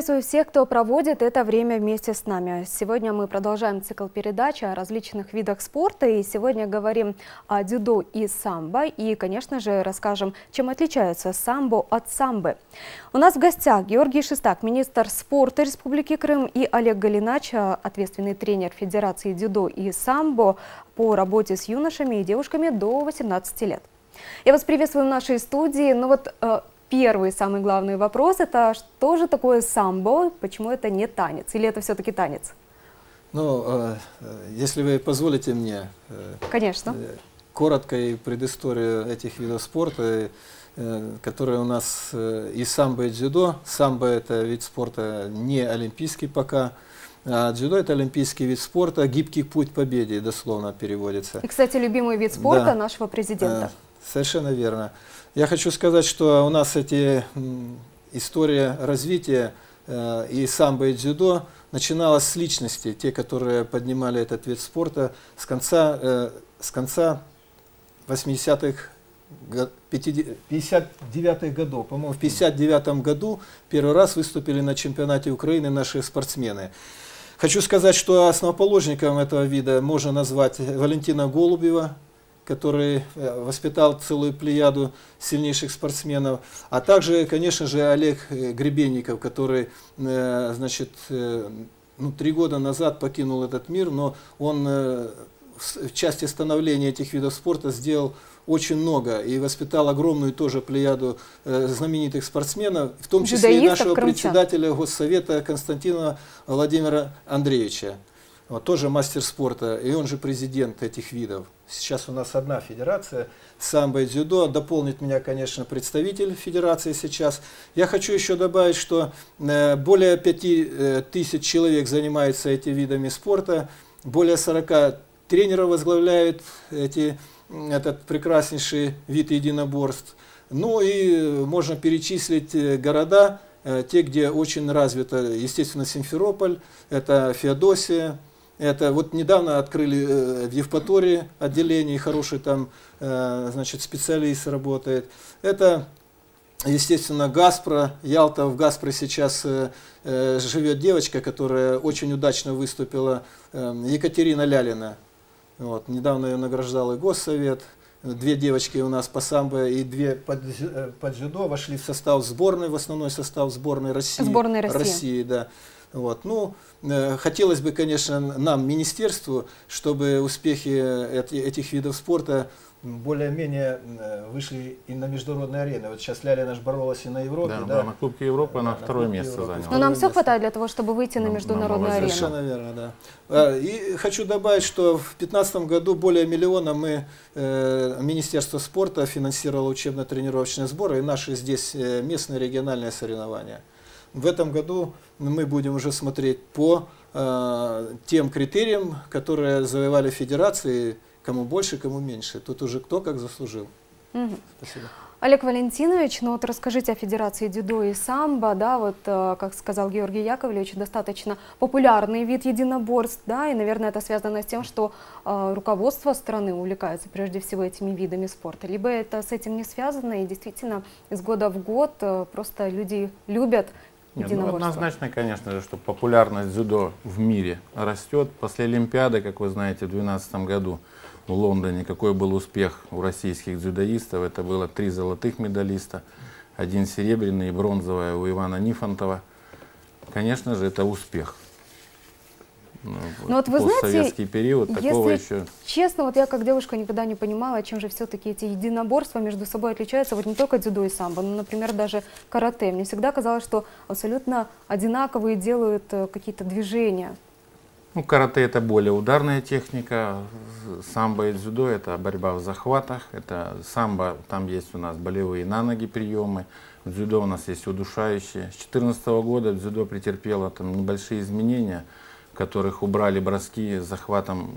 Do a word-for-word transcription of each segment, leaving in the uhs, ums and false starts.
Приветствую всех, кто проводит это время вместе с нами. Сегодня мы продолжаем цикл передач о различных видах спорта. И сегодня говорим о дзюдо и самбо. И, конечно же, расскажем, чем отличаются самбо от самбы. У нас в гостях Георгий Шестак, министр спорта Республики Крым, и Олег Галинач, ответственный тренер Федерации дзюдо и самбо по работе с юношами и девушками до восемнадцати лет. Я вас приветствую в нашей студии. Ну вот, первый, самый главный вопрос – это что же такое самбо, почему это не танец, или это все-таки танец? Ну, если вы позволите мне, конечно, коротко и предысторию этих видов спорта, которые у нас и самбо, и дзюдо. Самбо – это вид спорта не олимпийский пока, а дзюдо – это олимпийский вид спорта, гибкий путь к победе, дословно переводится. И, кстати, любимый вид спорта да. нашего президента. Совершенно верно. Я хочу сказать, что у нас эти история развития э, и самбо, и дзюдо начиналась с личности, те, которые поднимали этот вид спорта с конца, э, с конца восьмидесятых, пятьдесят девятых годов. По-моему, в пятьдесят девятом году первый раз выступили на чемпионате Украины наши спортсмены. Хочу сказать, что основоположником этого вида можно назвать Валентина Голубева, который воспитал целую плеяду сильнейших спортсменов, а также, конечно же, Олег Гребенников, который, значит, ну, три года назад покинул этот мир, но он в части становления этих видов спорта сделал очень много и воспитал огромную тоже плеяду знаменитых спортсменов, в том числе и нашего председателя Госсовета Константина Владимира Андреевича. Вот, тоже мастер спорта, и он же президент этих видов. Сейчас у нас одна федерация, самбо и дзюдо. Дополнит меня, конечно, представитель федерации сейчас. Я хочу еще добавить, что э, более пяти э, тысяч человек занимаются этими видами спорта, более сорока тренеров возглавляют эти, этот прекраснейший вид единоборств. Ну и можно перечислить города, э, те, где очень развито, естественно, Симферополь, это Феодосия. Это вот недавно открыли э, в Евпатории отделение, хороший там э, значит, специалист работает. Это, естественно, Гаспро, Ялта. В Гаспро сейчас э, э, живет девочка, которая очень удачно выступила, э, Екатерина Лялина. Вот, недавно ее награждал и Госсовет. Две девочки у нас по самбо и две по, по дзюдо вошли в состав сборной, в основной состав сборной России. Сборной России. России, да. Вот. Ну, э, хотелось бы, конечно, нам, министерству, чтобы успехи эти, этих видов спорта более-менее э, вышли и на международные арены. Вот сейчас Ляля наш боролась и на Европе. Да, да? да, на Кубке Европы она да, второе место заняла. Но нам все хватает для того, чтобы выйти на Нам, международную нам арену. Совершенно верно, да. И хочу добавить, что в две тысячи пятнадцатом году более миллиона мы, э, Министерство спорта финансировало учебно-тренировочные сборы и наши здесь местные региональные соревнования. В этом году мы будем уже смотреть по э, тем критериям, которые завоевали федерации, кому больше, кому меньше. Тут уже кто как заслужил. Угу. Спасибо. Олег Валентинович, ну вот расскажите о Федерации дзюдо и самбо, да, вот, э, как сказал Георгий Яковлевич, достаточно популярный вид единоборств, да, и, наверное, это связано с тем, что э, руководство страны увлекается прежде всего этими видами спорта, либо это с этим не связано, и действительно из года в год э, просто люди любят. Нет, ну, однозначно, конечно же, что популярность дзюдо в мире растет. После Олимпиады, как вы знаете, в две тысячи двенадцатом году в Лондоне какой был успех у российских дзюдоистов. Это было три золотых медалиста, один серебряный и бронзовая у Ивана Нифонтова. Конечно же, это успех. Но вот вы постсоветский знаете, период, такого если еще... честно, вот я как девушка никогда не понимала, чем же все-таки эти единоборства между собой отличаются, вот не только дзюдо и самбо, но, например, даже карате. Мне всегда казалось, что абсолютно одинаковые делают какие-то движения. Ну, карате это более ударная техника, самбо и дзюдо это борьба в захватах, это самбо, там есть у нас болевые на ноги приемы, в дзюдо у нас есть удушающие. С две тысячи четырнадцатого года дзюдо претерпело там небольшие изменения, в которых убрали броски с захватом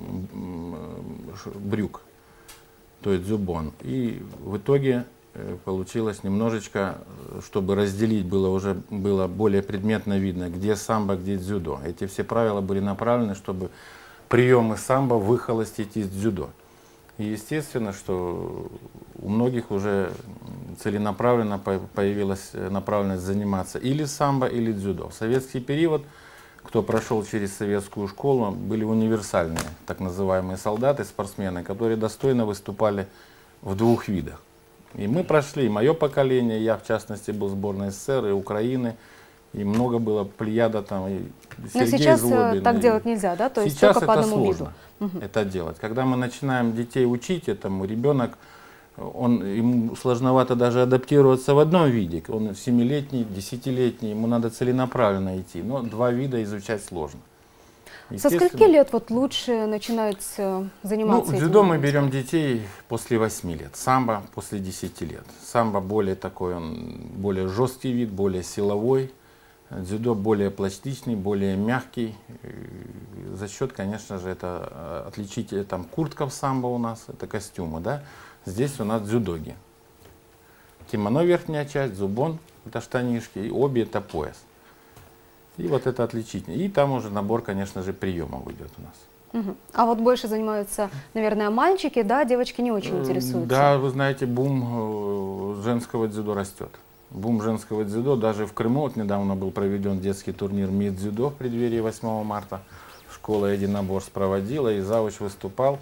брюк, то есть дзюбон. И в итоге получилось немножечко, чтобы разделить, было уже было более предметно видно, где самбо, где дзюдо. Эти все правила были направлены, чтобы приемы самбо выхолостить из дзюдо. И естественно, что у многих уже целенаправленно появилась направленность заниматься или самбо, или дзюдо. В советский период, кто прошел через советскую школу, были универсальные, так называемые солдаты, спортсмены, которые достойно выступали в двух видах. И мы прошли, и мое поколение, я в частности был в сборной СССР и Украины, и много было плеяда там, и Но Сергей сейчас Злобин, так и... делать нельзя, да? То есть сейчас только по это одному сложно, виду. это делать. Когда мы начинаем детей учить этому, ребенок, он, ему сложновато даже адаптироваться в одном виде. Он семилетний, десятилетний, ему надо целенаправленно идти. Но два вида изучать сложно. Со скольки лет вот лучше начинать заниматься? Ну, дзюдо мы берем детей после восьми лет, самбо после десяти лет. Самбо более такой, он более жесткий вид, более силовой. Дзюдо более пластичный, более мягкий. За счет, конечно же, это отличитель, там куртка в самбо у нас, это костюмы, да. Здесь у нас дзюдоги. Кимоно верхняя часть, зубон это штанишки, и оби это пояс. И вот это отличительно. И там уже набор, конечно же, приемов идет у нас. Угу. А вот больше занимаются, наверное, мальчики, да, девочки не очень интересуются? Да, вы знаете, бум женского дзюдо растет. Бум женского дзюдо, даже в Крыму, вот недавно был проведен детский турнир МИД-дзюдо в преддверии восьмого марта. Школа единоборств проводила, и завуч выступал.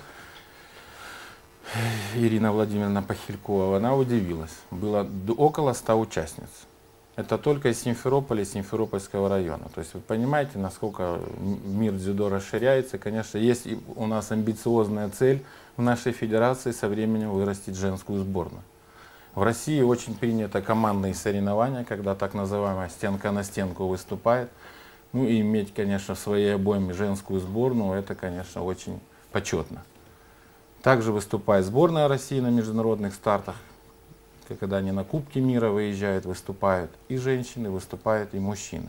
Ирина Владимировна Пахилькова, она удивилась. Было около ста участниц. Это только из Симферополя, Симферопольского района. То есть вы понимаете, насколько мир дзюдо расширяется. Конечно, есть у нас амбициозная цель в нашей федерации со временем вырастить женскую сборную. В России очень принято командные соревнования, когда так называемая стенка на стенку выступает. Ну и иметь, конечно, в своей обойме женскую сборную, это, конечно, очень почетно. Также выступает сборная России на международных стартах, когда они на Кубки мира выезжают, выступают и женщины, выступают и мужчины.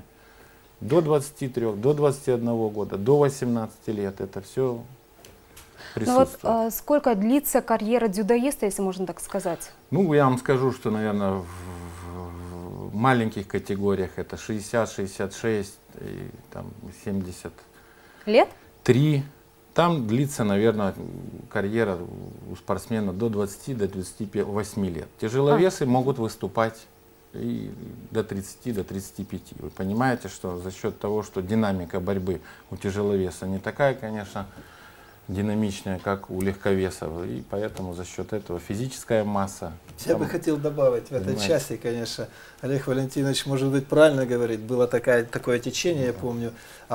До двадцати трёх, до двадцати одного года, до восемнадцати лет это все присутствует. Ну вот, а сколько длится карьера дзюдоиста, если можно так сказать? Ну, я вам скажу, что, наверное, в, в маленьких категориях это шестьдесят, шестьдесят шесть, и, там, семьдесят лет? три. Там длится, наверное, карьера у спортсмена до двадцати, до двадцати восьми лет. Тяжеловесы а. могут выступать и до тридцати, до тридцати пяти. Вы понимаете, что за счет того, что динамика борьбы у тяжеловеса не такая, конечно, динамичная, как у легковесов. И поэтому за счет этого физическая масса. Я там, бы хотел добавить в этой понимаете? части, конечно, Олег Валентинович, может быть, правильно говорит, было такое, такое течение, я помню,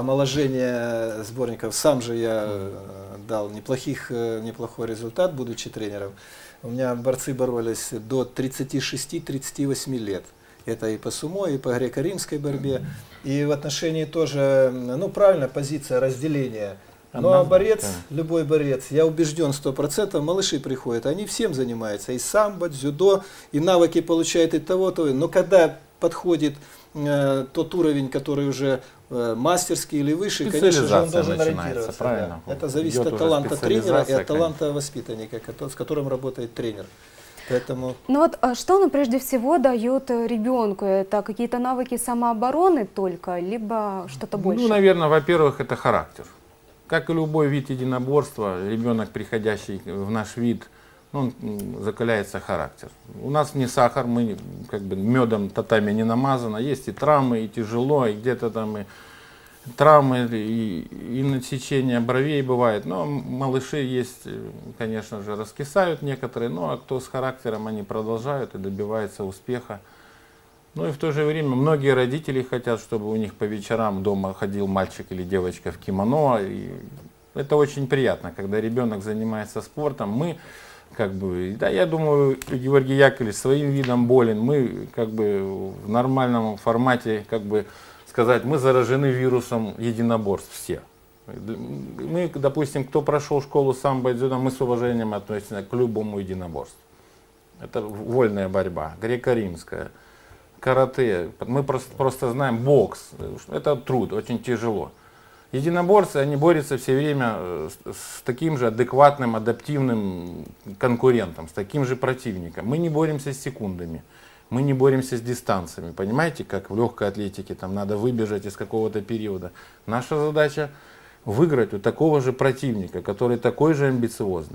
омоложение сборников. Сам же я дал неплохих, неплохой результат, будучи тренером. У меня борцы боролись до тридцати шести — тридцати восьми лет. Это и по сумо, и по греко-римской борьбе. И в отношении тоже, ну правильно, позиция разделения. Ну а борец, любой борец, я убежден сто процентов, малыши приходят, они всем занимаются, и самбо, дзюдо, и навыки получают и того, то. Но когда подходит э, тот уровень, который уже э, мастерский или выше, конечно же он должен ориентироваться. Правильно. Да. Это зависит Идет от таланта тренера и от таланта конечно. воспитанника, с которым работает тренер. Поэтому... Ну вот что он прежде всего дает ребенку? Это какие-то навыки самообороны только, либо что-то больше? Ну, наверное, во-первых, это характер. Как и любой вид единоборства, ребенок, приходящий в наш вид, ну, закаляется характер. У нас не сахар, мы как бы медом татами не намазано, есть и травмы, и тяжело, и где-то там и травмы, и, и насечение бровей бывает. Но малыши есть, конечно же, раскисают некоторые, ну а кто с характером, они продолжают и добиваются успеха. Ну и в то же время многие родители хотят, чтобы у них по вечерам дома ходил мальчик или девочка в кимоно. И это очень приятно, когда ребенок занимается спортом. Мы, как бы, да, я думаю, Георгий Яковлевич своим видом болен. Мы, как бы, в нормальном формате, как бы сказать, мы заражены вирусом единоборств все. Мы, допустим, кто прошел школу самбо и дзюдо, мы с уважением относимся к любому единоборству. Это вольная борьба, греко-римская. Карате, мы просто, просто знаем бокс, это труд, очень тяжело. Единоборцы, они борются все время с, с таким же адекватным, адаптивным конкурентом, с таким же противником. Мы не боремся с секундами, мы не боремся с дистанциями. Понимаете, как в легкой атлетике, там надо выбежать из какого-то периода. Наша задача выиграть у такого же противника, который такой же амбициозный.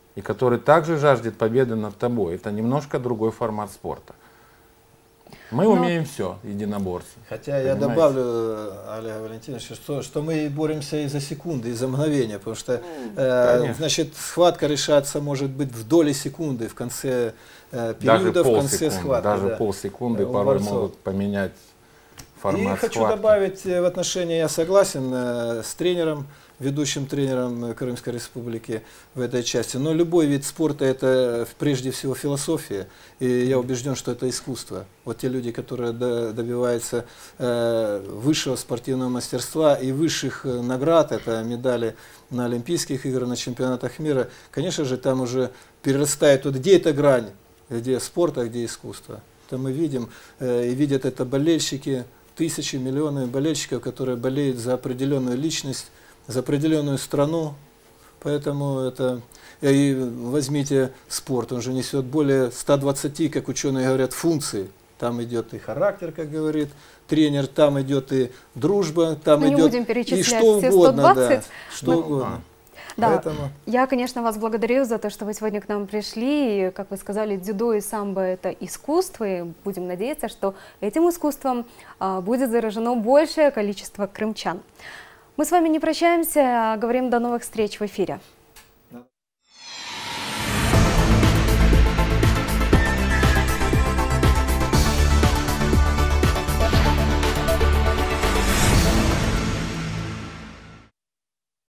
и который также жаждет победы над тобой. Это немножко другой формат спорта. Мы Но... умеем все, единоборцы. Хотя понимаете? Я добавлю, Олег Валентинович, что, что мы боремся и за секунды, и за мгновения, потому что э, значит, схватка решается, может быть, в доли секунды, в конце э, периода, в конце схватки. Даже да. полсекунды порой борцов. Могут поменять формат И схватки. хочу добавить в отношении, я согласен э, с тренером, ведущим тренером Крымской Республики в этой части. Но любой вид спорта – это прежде всего философия. И я убежден, что это искусство. Вот те люди, которые добиваются э, высшего спортивного мастерства и высших наград, это медали на Олимпийских играх, на чемпионатах мира, конечно же, там уже перерастает, вот где эта грань, где спорт, а где искусство. Это мы видим, э, и видят это болельщики, тысячи, миллионы болельщиков, которые болеют за определенную личность, за определенную страну, поэтому это, и возьмите спорт, он же несет более ста двадцати, как ученые говорят, функций. Там идет и характер, как говорит тренер, там идет и дружба, там Мы идет и что угодно. Да, что Мы... угодно. Да, Поэтому... я, конечно, вас благодарю за то, что вы сегодня к нам пришли. И, как вы сказали, дзюдо и самбо – это искусство, и будем надеяться, что этим искусством а, будет заражено большее количество крымчан. Мы с вами не прощаемся, а говорим до новых встреч в эфире.